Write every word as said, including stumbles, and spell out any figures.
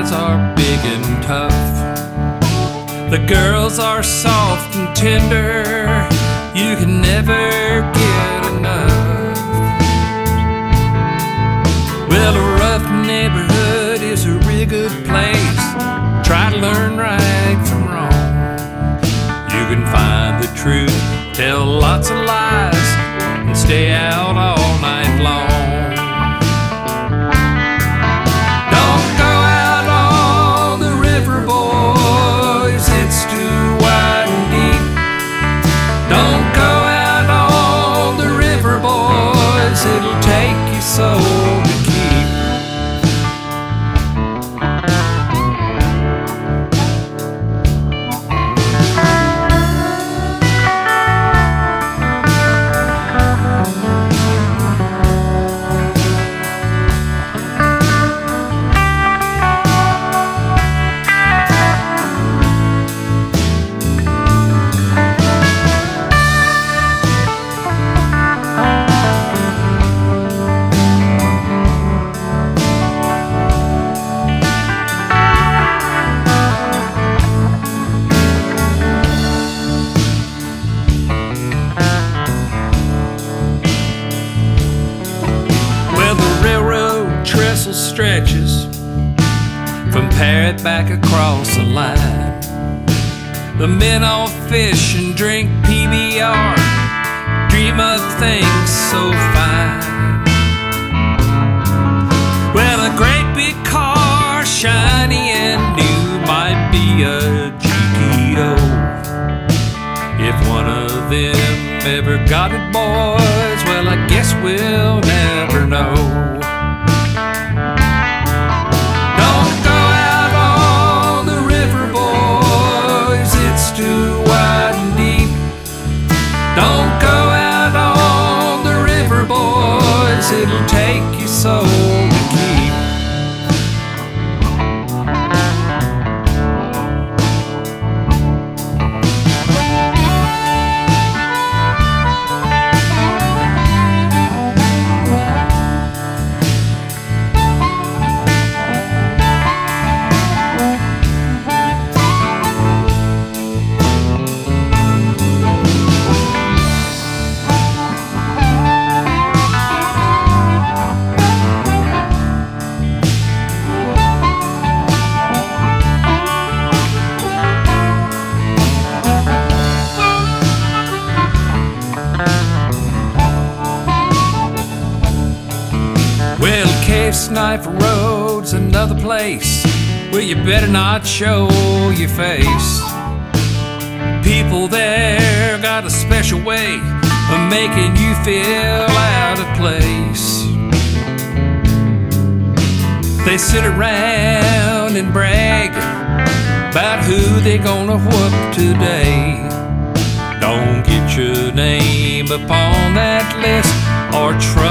guys are big and tough. The girls are soft and tender. You can never get enough. Well, a rough neighborhood is a real good place. Try to learn right from wrong. You can find the truth, tell lots of lies, and stay out all night long. Don't go out on the river, boys, it's too wide and deep. Don't go out on the river, boys, it'll take your soul to keep. Stretches from Parrot back across the line. The men all fish and drink P B R, dream of things so fine. Well, a great big car, shiny and new, might be a G T O. If one of them ever got it, boys, well, I guess we'll never know. Too wide and deep. Don't go out on the river, boys, it'll take your soul to keep. Sniper Road's another place where you better not show your face. People there got a special way of making you feel out of place. They sit around and brag about who they gonna whoop today. Don't get your name upon that list or try